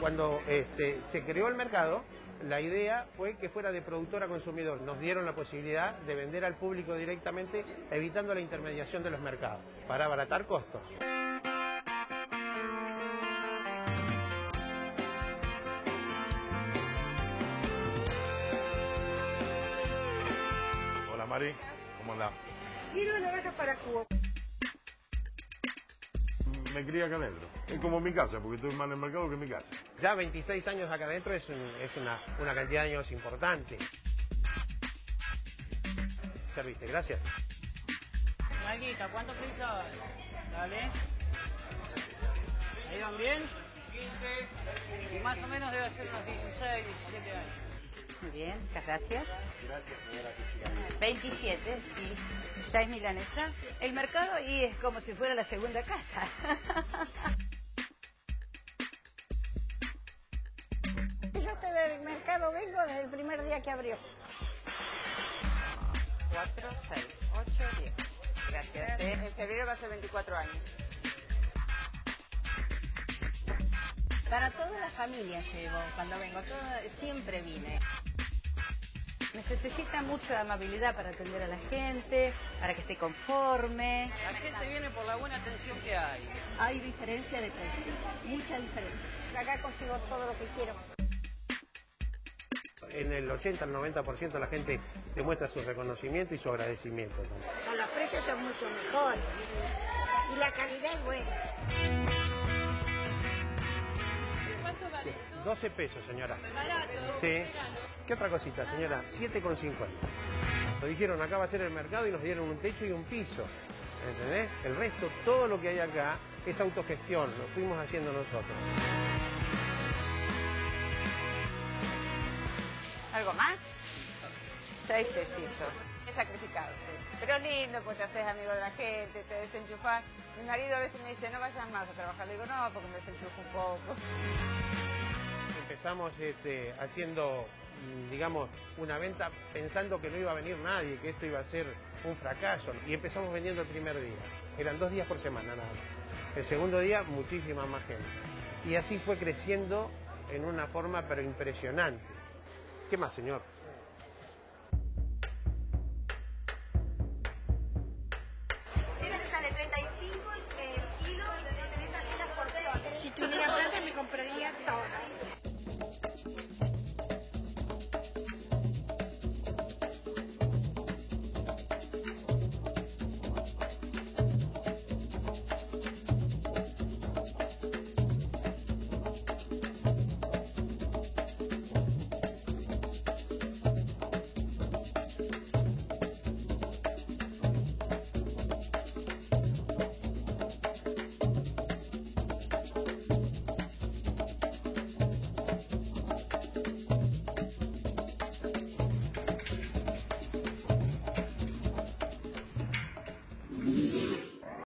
Cuando se creó el mercado, la idea fue que fuera de productor a consumidor. Nos dieron la posibilidad de vender al público directamente, evitando la intermediación de los mercados, para abaratar costos. Hola Mari, ¿cómo andás? Quiero una vaca para cubo. Me crié acá adentro. Es como mi casa, porque estoy más en el mercado que en mi casa. Ya 26 años acá adentro es una cantidad de años importante. Serviste, gracias. Maguita, ¿cuánto pensabas? Dale. ¿Me iban bien? 15. Y más o menos debe ser unos 16, 17 años. Muy bien, muchas gracias. Gracias, señora Cristina. 27, sí. ¿Ya es milanesa? El mercado y es como si fuera la segunda casa. Yo del mercado vengo desde el primer día que abrió. 4, 6, 8, 10. Gracias. En febrero va a ser 24 años. Para toda la familia llevo, cuando vengo, siempre vine. Se necesita mucha amabilidad para atender a la gente, para que esté conforme. La gente viene por la buena atención que hay. Hay diferencia de precio, mucha diferencia. Acá consigo todo lo que quiero. En el 80 al 90% la gente demuestra su reconocimiento y su agradecimiento. Los precios son mucho mejores y la calidad es buena. ¿Cuánto vale esto? 12 pesos, señora. Barato. Sí. ¿Qué otra cosita, señora? 7,50. Nos dijeron, acá va a ser el mercado y nos dieron un techo y un piso. ¿Entendés? El resto, todo lo que hay acá es autogestión. Lo fuimos haciendo nosotros. ¿Algo más? 6 pesitos. Es sacrificado, sí. Pero es lindo, pues te haces amigo de la gente, te desenchufás. Mi marido a veces me dice, no vayas más a trabajar. Le digo, no, porque me desenchufo un poco. Empezamos haciendo, digamos, una venta pensando que no iba a venir nadie, que esto iba a ser un fracaso. Y empezamos vendiendo el primer día. Eran 2 días por semana nada más. El segundo día, muchísima más gente. Y así fue creciendo en una forma pero impresionante. ¿Qué más, señor? Este sale 35 el kilo y no tenés así las porciones. Si tuviera plata me compraría todo.